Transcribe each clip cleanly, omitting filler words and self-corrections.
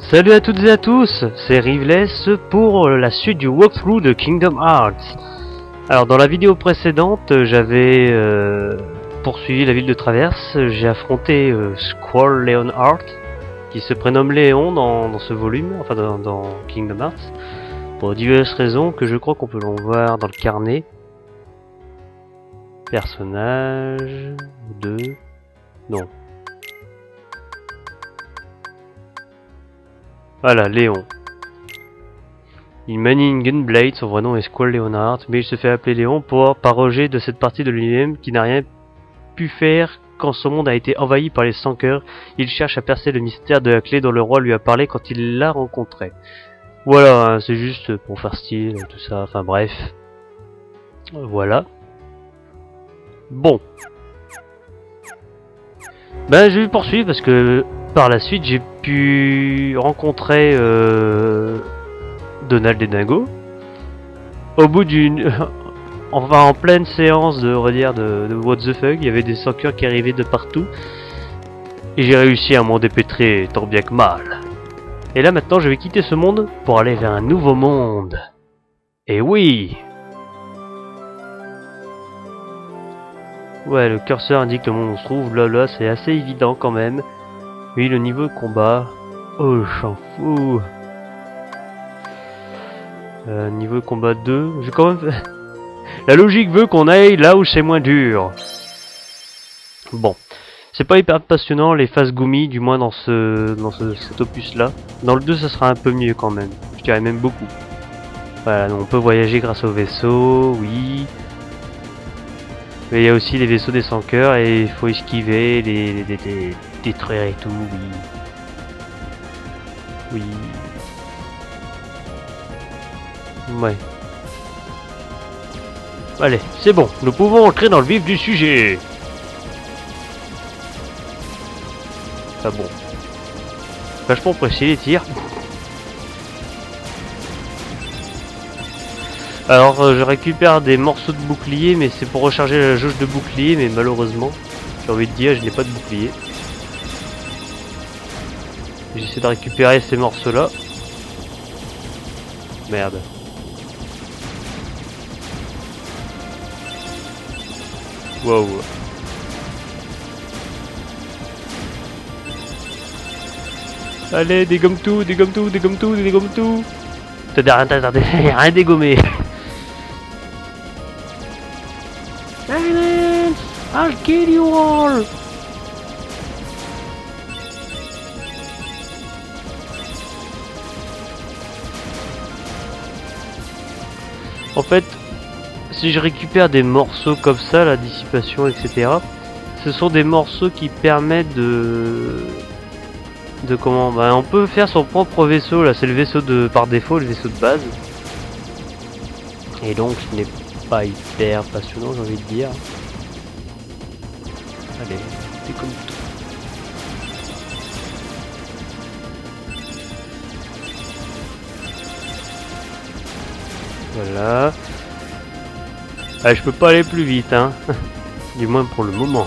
Salut à toutes et à tous, c'est Riveless pour la suite du walkthrough de Kingdom Hearts. Alors dans la vidéo précédente, j'avais poursuivi la ville de Traverse, j'ai affronté Squall Leonhart, qui se prénomme Léon dans ce volume, enfin dans Kingdom Hearts, pour diverses raisons que je crois qu'on peut l'en voir dans le carnet. Personnage... 2... Non. Voilà, Léon. Il manie une Gunblade, son vrai nom est Squall Leonhart, mais il se fait appeler Léon par rejet de cette partie de lui-même qui n'a rien pu faire quand son monde a été envahi par les Sans-Cœurs. Il cherche à percer le mystère de la clé dont le roi lui a parlé quand il l'a rencontré. Voilà, hein, c'est juste pour faire style, tout ça, enfin bref. Voilà. Bon. Ben je vais poursuivre parce que par la suite j'ai pu rencontrer Donald et Dingo. Au bout d'une... enfin en pleine séance de, on va dire, de what the fuck, il y avait des Sans-Cœurs qui arrivaient de partout. Et j'ai réussi à m'en dépêtrer tant bien que mal. Et là maintenant je vais quitter ce monde pour aller vers un nouveau monde. Et oui! Ouais, le curseur indique le monde où on se trouve, là c'est assez évident quand même. Oui, le niveau de combat... Oh, j'en fous. Niveau de combat 2... J'ai quand même... La logique veut qu'on aille là où c'est moins dur. Bon. C'est pas hyper passionnant les phases Gumi, du moins dans cet opus là. Dans le 2 ça sera un peu mieux quand même. Je dirais même beaucoup. Voilà, donc on peut voyager grâce au vaisseau, oui. Mais il y a aussi les vaisseaux des Sans-Cœurs et il faut esquiver, les détruire et tout, oui. Oui. Ouais. Allez, c'est bon, nous pouvons entrer dans le vif du sujet. Ah bon. Vachement précis les tirs. Alors je récupère des morceaux de bouclier, mais c'est pour recharger la jauge de bouclier, mais malheureusement, j'ai envie de dire, je n'ai pas de bouclier. J'essaie de récupérer ces morceaux là. Merde. Wow. Allez, dégomme tout, dégomme tout, dégomme tout, dégomme tout. T'as rien dégommé. Silence! I'll kill you all! En fait, si je récupère des morceaux comme ça, la dissipation, etc., ce sont des morceaux qui permettent de comment, bah, on peut faire son propre vaisseau. Là c'est le vaisseau de par défaut, le vaisseau de base, et donc ce n'est pas hyper passionnant, j'ai envie de dire. Allez, c'est comme tout. Voilà. Ah, je peux pas aller plus vite, hein. Du moins pour le moment.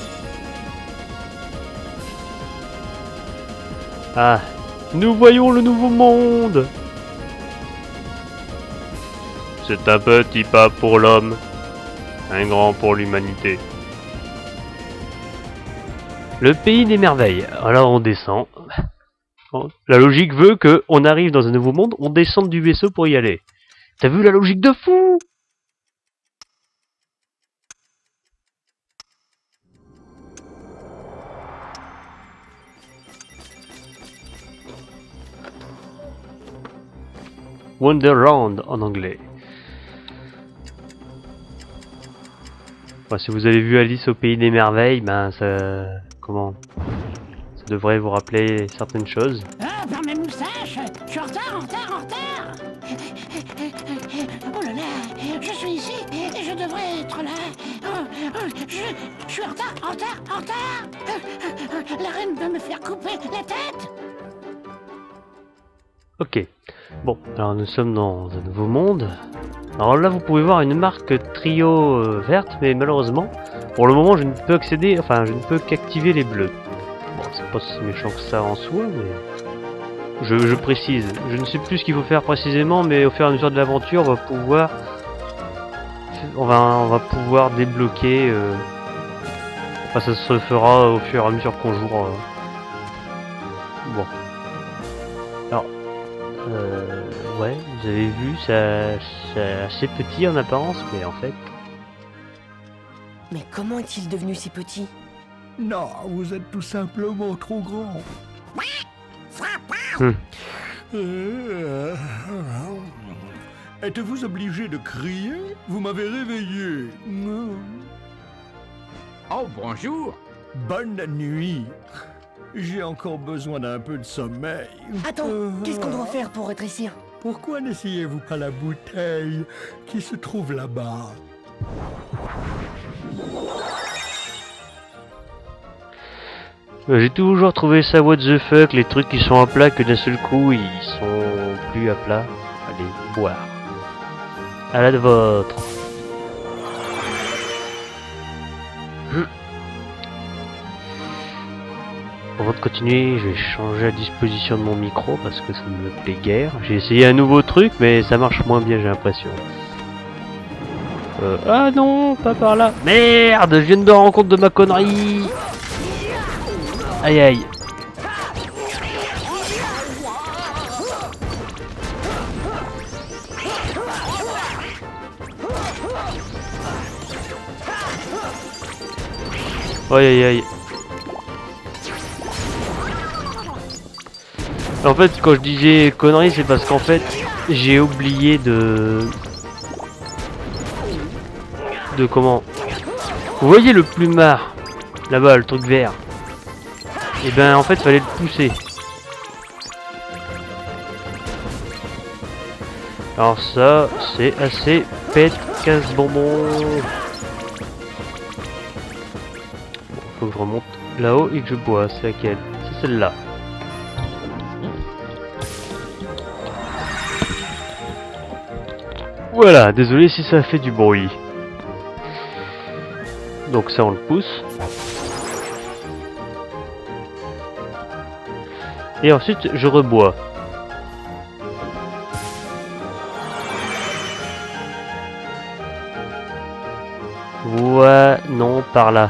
Ah, nous voyons le nouveau monde. C'est un petit pas pour l'homme, un grand pour l'humanité. Le pays des merveilles. Alors on descend. La logique veut que on arrive dans un nouveau monde, on descende du vaisseau pour y aller. T'as vu la logique de fou? Wonderland en anglais. Enfin, si vous avez vu Alice au pays des merveilles, ben ça... Comment? Ça devrait vous rappeler certaines choses. Ah, par mes moustaches, je suis en retard, en retard, en retard. Oh là là, je suis ici et je devrais être là. Je suis en retard, en retard, en retard. La reine va me faire couper la tête. Ok. Bon, alors nous sommes dans un nouveau monde. Alors là vous pouvez voir une marque trio verte, mais malheureusement, pour le moment je ne peux accéder, enfin je ne peux qu'activer les bleus. Bon, c'est pas si méchant que ça en soi, mais... Je précise. Je ne sais plus ce qu'il faut faire précisément, mais au fur et à mesure de l'aventure, on va pouvoir... On va pouvoir débloquer... Enfin, ça se fera au fur et à mesure qu'on jouera. Bon. Alors... ouais, vous avez vu, c'est assez petit en apparence, mais en fait... Mais comment est-il devenu si petit? Non, vous êtes tout simplement trop grand. Êtes-vous obligé de crier? Vous m'avez réveillé. Oh, bonjour. Bonne nuit. J'ai encore besoin d'un peu de sommeil. Attends, qu'est-ce qu'on doit faire pour rétrécir? Pourquoi n'essayez-vous pas la bouteille qui se trouve là-bas? J'ai toujours trouvé ça what the fuck, les trucs qui sont à plat que d'un seul coup ils sont plus à plat. Allez, boire. À la de vôtre. Avant de continuer, je vais changer la disposition de mon micro parce que ça ne me plaît guère. J'ai essayé un nouveau truc mais ça marche moins bien, j'ai l'impression. Ah non, pas par là. Merde, je viens de me rendre compte de ma connerie. Aïe aïe. Aïe aïe aïe. En fait, quand je disais connerie, c'est parce qu'en fait, j'ai oublié de comment. Vous voyez le plumard là-bas, le truc vert. Et ben en fait, fallait le pousser. Alors ça, c'est assez pète casse bonbon. Bon, faut que je remonte là-haut et que je bois. C'est laquelle? C'est celle-là. Voilà, désolé si ça fait du bruit. Donc ça on le pousse. Et ensuite je rebois. Ouais, non, par là.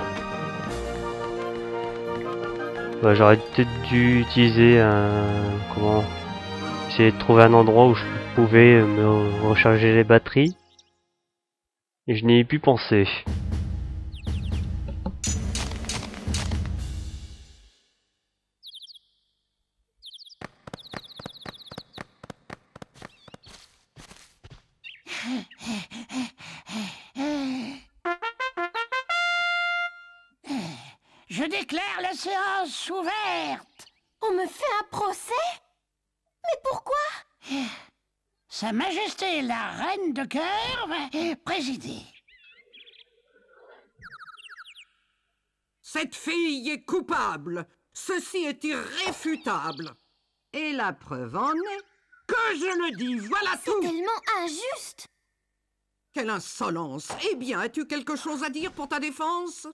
Ouais, j'aurais peut-être dû utiliser un... Comment... Essayer de trouver un endroit où je pouvais me recharger les batteries. Et je n'y ai pu penser. Je déclare la séance ouverte. On me fait un procès? Mais pourquoi? Sa Majesté la Reine de Cœur va présider. Cette fille est coupable. Ceci est irréfutable. Et la preuve en est que je le dis, voilà C'est tout. tellement injuste! Quelle insolence. Eh bien, as-tu quelque chose à dire pour ta défense?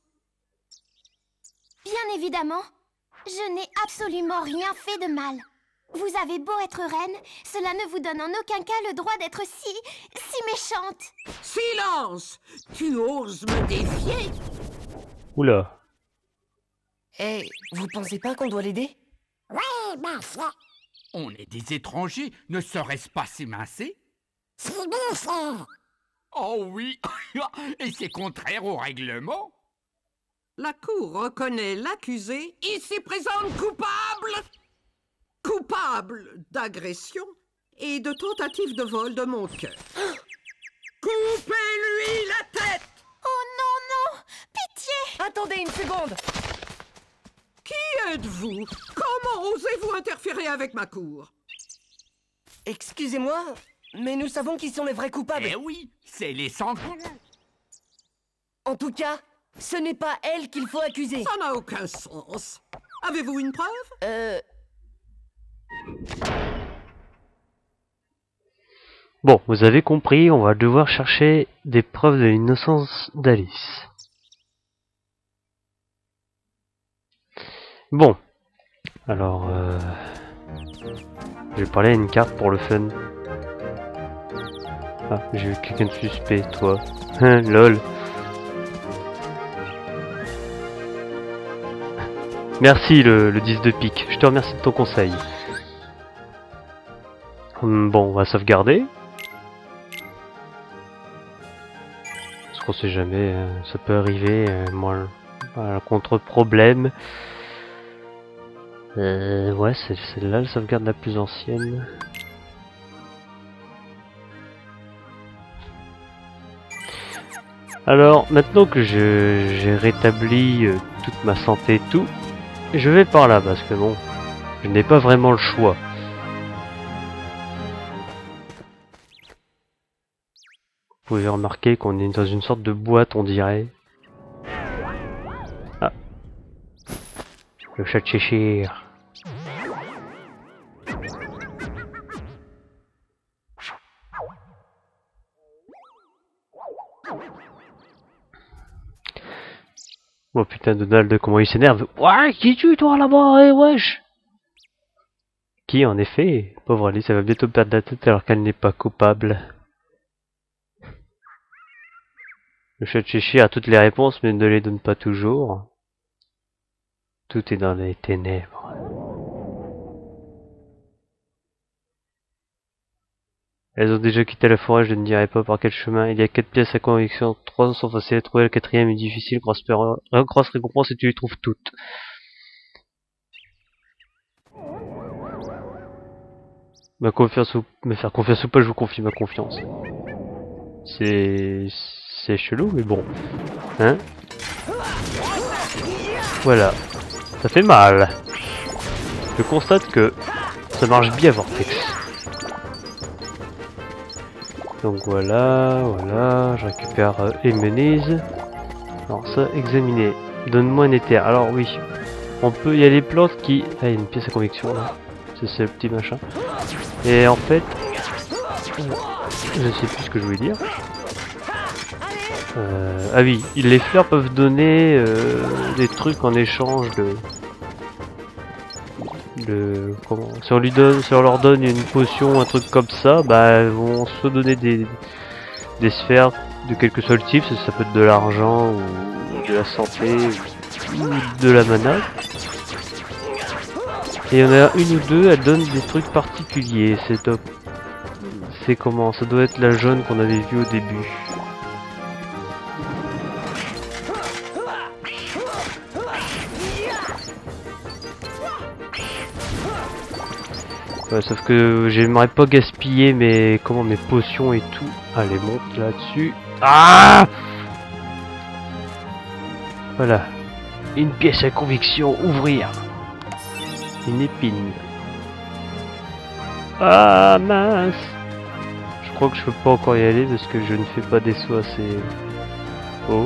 Bien évidemment, je n'ai absolument rien fait de mal. Vous avez beau être reine, cela ne vous donne en aucun cas le droit d'être si méchante. Silence! Tu oses me défier? Oula. Eh, vous pensez pas qu'on doit l'aider? Oui, ma foi. On est des étrangers, ne serait-ce pas s'émincer? C'est bien ça. Oh oui, et c'est contraire au règlement. La Cour reconnaît l'accusé, ici présente, coupable! Coupable d'agression et de tentative de vol de mon cœur. Coupez-lui la tête! Oh non, non! Pitié! Attendez une seconde! Qui êtes-vous? Comment osez-vous interférer avec ma cour? Excusez-moi, mais nous savons qui sont les vrais coupables. Eh oui, c'est les sangliers. En tout cas, ce n'est pas elle qu'il faut accuser. Ça n'a aucun sens. Avez-vous une preuve? Bon, vous avez compris, on va devoir chercher des preuves de l'innocence d'Alice. Bon, alors Je vais parler à une carte pour le fun. Ah, j'ai vu quelqu'un de suspect, toi. Lol. Merci le 10 de pique, je te remercie de ton conseil. Bon, on va sauvegarder. Parce qu'on sait jamais, ça peut arriver, moi, contre problème. Ouais, c'est celle-là la sauvegarde la plus ancienne. Alors, maintenant que j'ai rétabli toute ma santé et tout, je vais par là, parce que bon, je n'ai pas vraiment le choix. Vous pouvez remarquer qu'on est dans une sorte de boîte, on dirait. Ah. Le chat de Cheshire. Oh putain, Donald, comment il s'énerve. Ouais, qui tu toi là-bas, eh, wesh. Qui, en effet, pauvre Alice, elle va bientôt perdre la tête alors qu'elle n'est pas coupable. Le chat de Cheshire a toutes les réponses, mais ne les donne pas toujours. Tout est dans les ténèbres. Elles ont déjà quitté la forêt, je ne dirai pas par quel chemin. Il y a 4 pièces à conviction, 3 sont faciles à trouver, la 4e est difficile, grosse récompense et tu les trouves toutes. Me faire confiance ou pas, je vous confie ma confiance. C'est chelou, mais bon. Hein? Voilà. Ça fait mal. Je constate que ça marche bien, Vortex. Donc voilà, je récupère Emenise. Alors ça, examiner. Donne-moi un éther. Alors oui, on peut, il y a les plantes qui... Ah, il y a une pièce à conviction là. C'est le petit machin. Et en fait, je sais plus ce que je voulais dire. Ah oui, les fleurs peuvent donner des trucs en échange comment, si on leur donne une potion, un truc comme ça, bah elles vont se donner des sphères de quel que soit le type, ça peut être de l'argent ou de la santé ou de la mana. Et il y en a une ou deux, elles donnent des trucs particuliers, c'est top. C'est comment, ça doit être la jaune qu'on avait vue au début. Ouais, sauf que j'aimerais pas gaspiller mes potions et tout. Allez, monte là-dessus. Ah! Voilà. Une pièce à conviction, ouvrir. Une épine. Ah mince! Je crois que je peux pas encore y aller parce que je ne fais pas des sauts assez haut.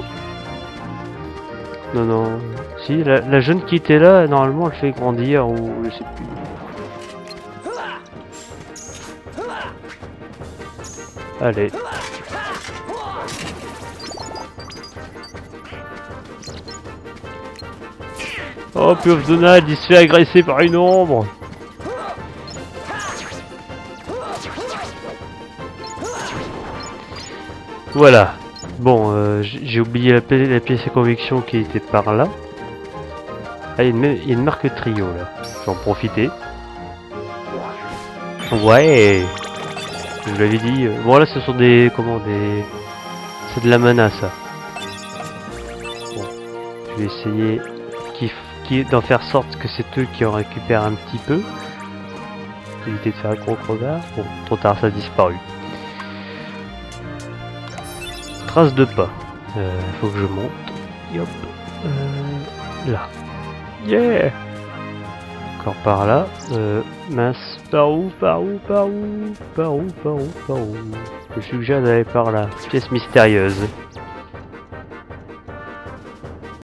Non, non. Si, la jeune qui était là, normalement elle fait grandir ou je sais plus. Allez. Oh, pauvre Donald, il se fait agresser par une ombre. Voilà. Bon, j'ai oublié la pièce à conviction qui était par là. Ah, il y a une marque trio là. Je vais en profiter. Ouais. Je vous l'avais dit. Bon là, ce sont des... C'est de la mana ça. Bon. Je vais essayer d'en faire sorte que c'est eux qui en récupèrent un petit peu. Éviter de faire un gros crevard. Bon, trop tard, ça a disparu. Trace de pas. Faut que je monte. Hop. Là. Yeah. Encore par là. Mince. Par où? Je suggère d'aller par là. Pièce mystérieuse.